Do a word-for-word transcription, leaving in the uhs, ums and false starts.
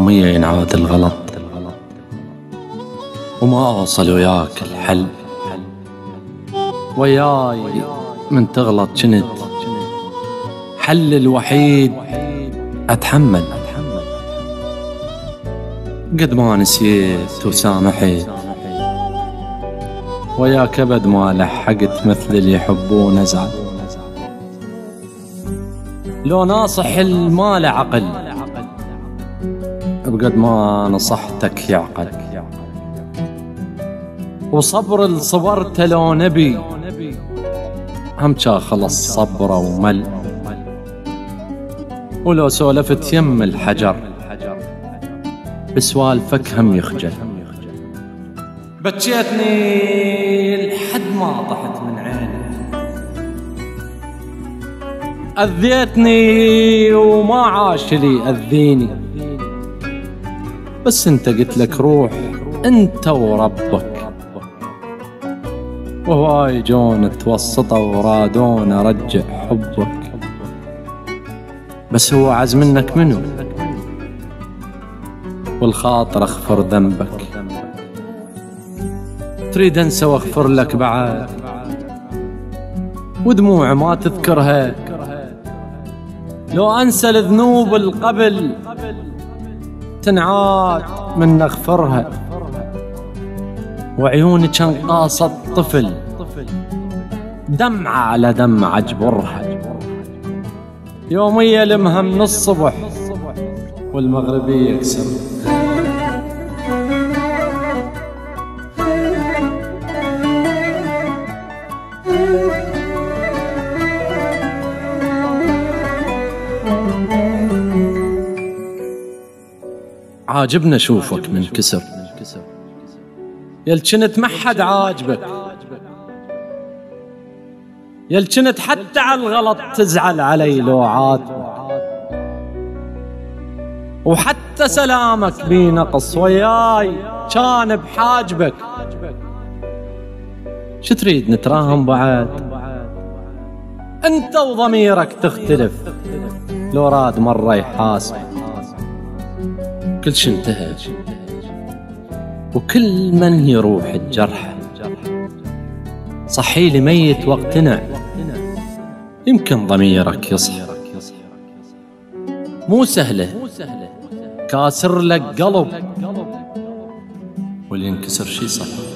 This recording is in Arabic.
يوميا ينعاد الغلط وما أوصل وياك الحل. وياي من تغلط جنت حل الوحيد أتحمل. قد ما نسيت وسامحت وياك أبد ما لحقت مثل اللي يحبون أزعل. لو ناصح الما له عقل بقد ما نصحتك يعقل. وصبر الصبرت لو نبي هم جا خلص صبره ومل. ولو سولفت يم الحجر بسوالفك هم يخجل. بكيتني لحد ما طحت من عيني، أذيتني وما عاش لي أذيني، بس انت قلت لك روح انت وربك. وهواي جون توسطه ورادون ارجع حبك، بس هو عز منك منو والخاطر اغفر ذنبك. تريد انسى واغفر لك بعد ودموع ما تذكرها. لو انسى الذنوب القبل تنعاد من نغفرها. وعيوني كان قاصد طفل دمعة على دمعة اجبرها. يومية لمها من الصبح والمغربية يكسر. عاجبنا شوفك منكسر يل جنت ما حد عاجبك، يل جنت حتى على الغلط تزعل علي لو عاد، وحتى سلامك بي نقص وياي كان بحاجبك. شو تريد نتراهم بعد؟ انت وضميرك تختلف لو راد مرة يحاسب. كل شي انتهى وكل من يروح الجرح. صحي لي ميت واقتنع يمكن ضميرك يصحى. مو سهلة كاسر لك قلب واللي ينكسر شي صح.